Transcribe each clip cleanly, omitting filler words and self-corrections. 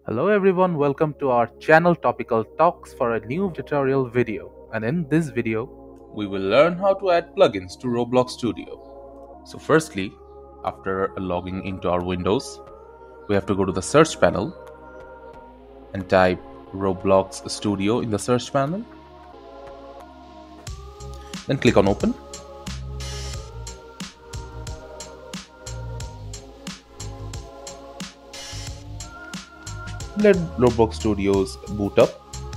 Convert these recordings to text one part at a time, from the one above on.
Hello everyone, welcome to our channel Topical Talks for a new tutorial video. And in this video, we will learn how to add plugins to Roblox Studio. So firstly, after logging into our Windows, we have to go to the search panel and type Roblox Studio in the search panel. Then click on Open. Let Roblox Studios boot up,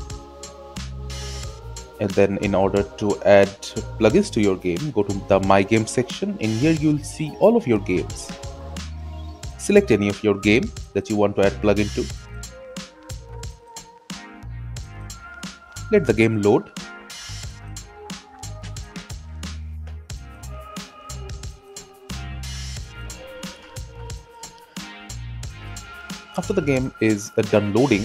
and then in order to add plugins to your game, go to the My Game section. In here you'll see all of your games. Select any of your game that you want to add plugin to. Let the game load. After the game is done loading,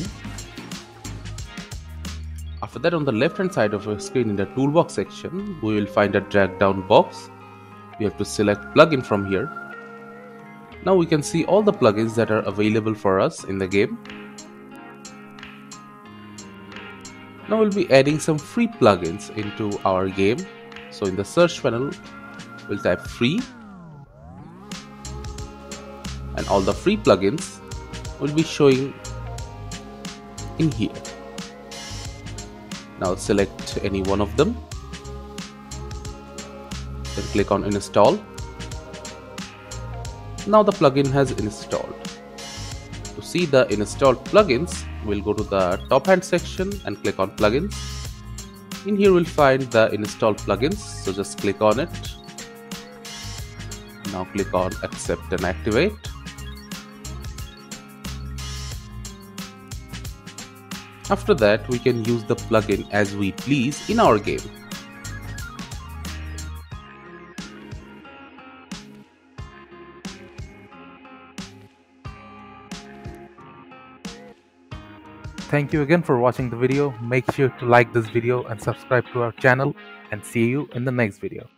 after that on the left hand side of your screen in the toolbox section, we will find a drag down box. We have to select plugin from here. Now we can see all the plugins that are available for us in the game. Now we'll be adding some free plugins into our game. So in the search panel, we'll type free, and all the free plugins will be showing in here. Now select any one of them, then click on install. Now the plugin has installed. To see the installed plugins, we'll go to the top hand section and click on plugins. In here we'll find the installed plugins, so just click on it. Now click on accept and activate. After that, we can use the plugin as we please in our game. Thank you again for watching the video. Make sure to like this video and subscribe to our channel, and see you in the next video.